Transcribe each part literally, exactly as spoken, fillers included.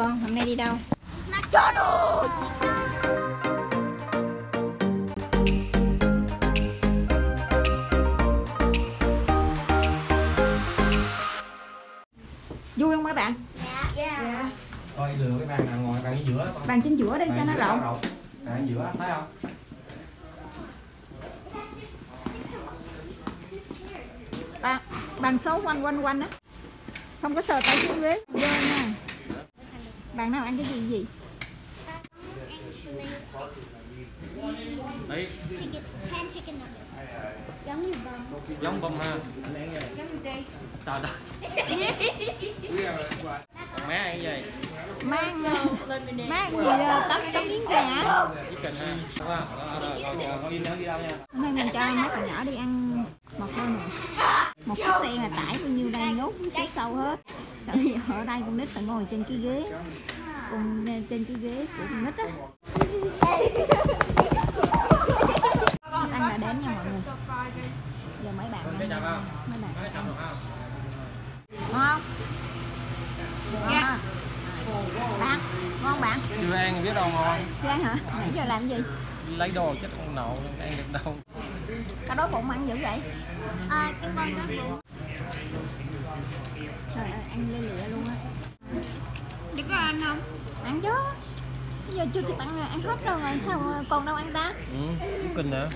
con? Hôm nay đi đâu? Vui không mấy bạn? Dạ. Dạ. Thôi lừa cái bàn nào ngồi bàn ở giữa đó con. Bàn trên giữa đi cho nó rộng. Bàn ở giữa thấy không? Bàn, bàn số quanh quanh quanh á. Không có sờ tay xuống ghế. Dơ nha. Bạn nào ăn cái gì gì? Đấy. Pan chicken nuggets. Giống như bông. Giống bông ha. Giống như đây. Trời đất. Má ăn cái gì? Mang mang gì tấm tấm miếng gà. Chicken ha. Đúng không? Rồi, rồi, con im đi đâu nha. Hôm nay mình cho mấy bạn nhỏ đi ăn một con này. Một chiếc xe là tải bao nhiêu đây nhốt phía sau hết. Tại vì ở đây con nít phải ngồi trên cái ghế. Con trên cái ghế của con nít á. Ăn là đến nha mọi người. Giờ mấy bạn ăn, mấy bạn ăn. Ngon. Dạ. Bạn, ngon bạn. Chưa ăn thì biết đâu ngon. Chưa ăn hả? Nãy giờ làm gì? Lấy đồ chắc không nậu, ăn được đâu. Cá đói bụng ăn dữ vậy? À, cái con đó cũng. Trời ơi, ăn lê lịa luôn á. Đi có ăn không? Ăn chứ. Bây giờ chưa kịp ăn, ăn hết rồi mà sao còn đâu ăn ta? Ừ, cũng kinh nè.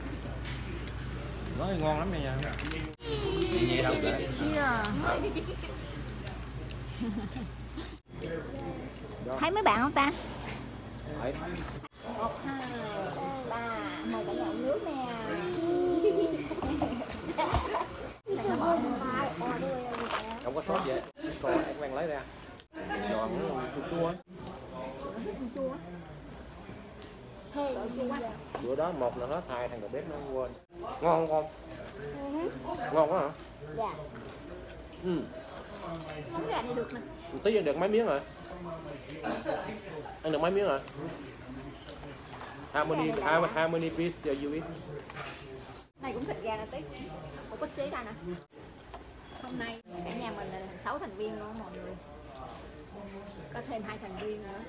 Nói ngon lắm nha. Nhẹ đâu kệ. Thấy mấy bạn không ta? Đấy. Một, hai, ba, mời cả nhậu nước nè. Không có sốt vậy. Còn em quen lấy ra. Giòn chua chua. Chua. Bữa đó một là hết, hai thằng đầu bếp nó quên. Ngon không con? Ngon quá hả? Dạ. Ừ. Món gà này được nè. Một tí ăn được mấy miếng rồi? Ăn được mấy miếng rồi? How many, how, how many piece do you eat? Này cũng thịt gà nè tí. Một ít chế ra nè. Hôm nay cả nhà mình là sáu thành viên luôn mọi người. Có thêm hai thành viên nữa.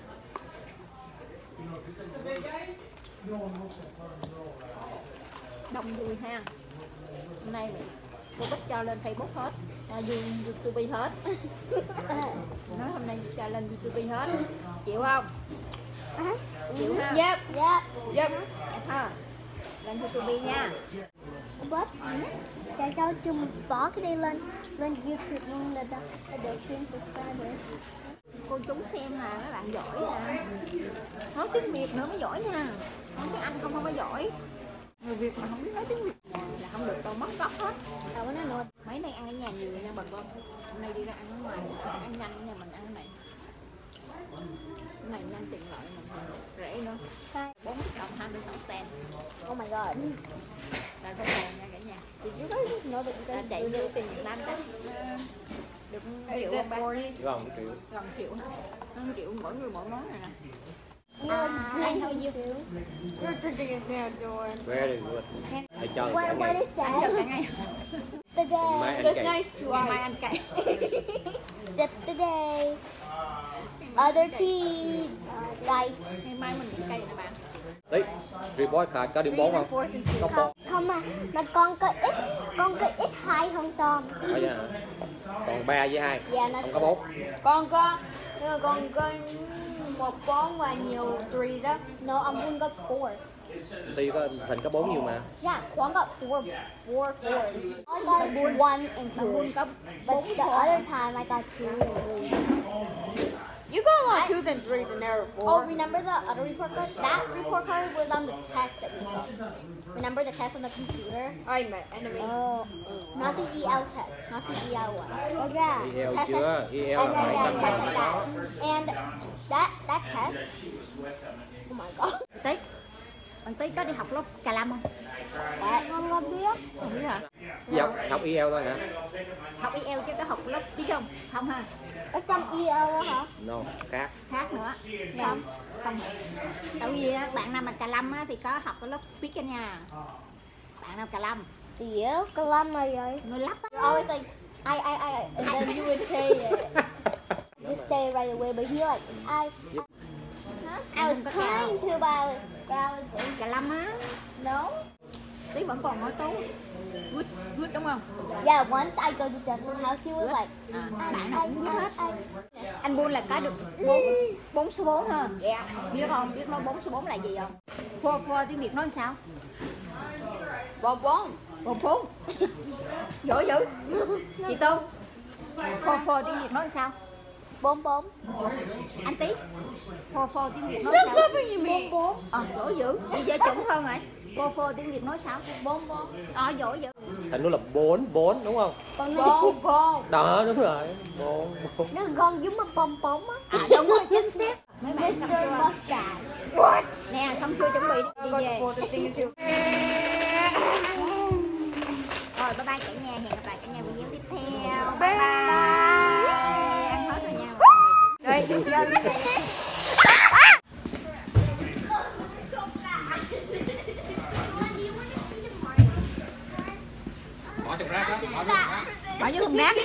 Đông vui ha. Hôm nay cô Bích cho lên Facebook hết, à, YouTube hết. Nói hôm nay cho lên YouTube hết. Chịu không? À, Chịu ha? Yep. Yep. Yep. À, lên YouTube nha. Bớt. Tại sao chúng bỏ cái đây lên lên YouTube luôn là đã đầu tiên subscriber. Cô chú xem là các bạn giỏi nè. Nói tiếng Việt nữa mới giỏi nha. Nói tiếng Anh không không có giỏi. Người Việt mà không biết nói tiếng Việt là không được đâu, mất gốc hết. Đâu có nói luôn. Mấy nay ăn ở nhà nhiều nha bà con. Hôm nay đi ra ăn ở ngoài, ăn nhanh nha, mình ăn cái này. Cái này nhanh tiện lợi mà rẻ nữa. bốn đồng hai mươi sáu cent. Oh my god. Là không còn nha cả nhà. Did you guys know that you Ta guys chạy do vô that? tiền Việt Nam đó. Được triệu không ba? Gần một triệu. Gần triệu hả? Gần triệu mỗi người mỗi món này nè. Ah, I know you. You're drinking it now, Joanne. Very good. Hãy cho What, what is Ăn cho that? cả ngày. Today. Mai ăn cay. Ngày mai ăn cay. Sip today. Other tea. Guys. Ngày mai mình ăn cay nè bạn. Đấy, report card có điểm bốn không? Có bốn. Không mà, mà con có ít, con có ít hai không Tom. Ở vậy hả? Còn ba với hai. Dạ, nó Không có bốn. con có, nhưng mà con có một bốn và nhiều three đó. No, I'm only got four. Thì có Thịnh có bốn nhiều mà. Yeah, Kwon got four, four fours. I got one and two. Buôn có But the other time I got two and three. You got a lot of twos and threes in there before. Oh, remember the other report card? That report card was on the test that we took. Remember the test on the computer? I met enemy. Oh, not the E L test, not the E L one. Oh yeah, E L the test chưa? that, E L and là then, phải yeah, xăm test vào. like that. And that that test. Oh my god. Tí. Bạn Tí có đi học lớp cà lam không? That không có biết. Không biết hả? Gì học, học E L thôi hả? Học i eo chứ có học lớp speak không? Không ha? Ở trong E L đó hả? No, khác. Khác nữa. Không. Không. Tại vì á, bạn nào mà cà lâm á, thì có học cái lớp speak nha. Bạn nào cà lâm? Tiểu, cái lâm này vậy. Nói lắp á. Always like, I, I, I, and then you would say it. just say it right away, but he like I. I was trying to, but I was, but I was Cà lâm á. no. Tí vẫn còn nói tốt. Good, good đúng không? Yeah, once I go to Justin's house, he was like, À, bạn nào cũng biết hết. I, Anh buôn là có được bốn bốn số bốn ha. Biết không? Biết nói bốn số bốn là gì không? Four four tiếng Việt nói sao? Bốn bốn. Bốn bốn. Giỏi dữ. Chị Tô. Four four tiếng Việt nói sao? bốn bốn. Anh Tí. Four four tiếng Việt nói Look sao? up at you, me. bốn bốn. Ờ, giỏi dữ. Chị chơi chuẩn hơn rồi. Four four tiếng Việt nói sao? bốn bốn. Ờ, giỏi dữ. Thành nó là bốn bốn đúng không? Còn Bốn bốn. Đó đúng rồi. bốn bốn. nó gần giống mà bông bông á. À đúng rồi, chính xác. Mấy bạn xong mister chưa? Mustache. What? Nè, xong chưa, chuẩn bị đi Got về. four to think too. Rồi, bye bye cả nhà. Hẹn gặp lại cả nhà video tiếp theo. Bye bye. Ăn hết rồi nha. Rồi, đi đi. Bỏ trong rác đó, bỏ trong rác. Bỏ vô thùng rác.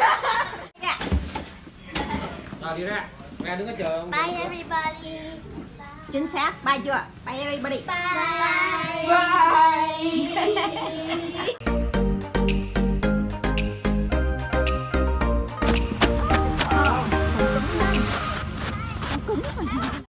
Rồi đi ra. Ra đứng ở chờ. Bye everybody. Chính xác. Bye chưa? Bye everybody. Bye. Bye.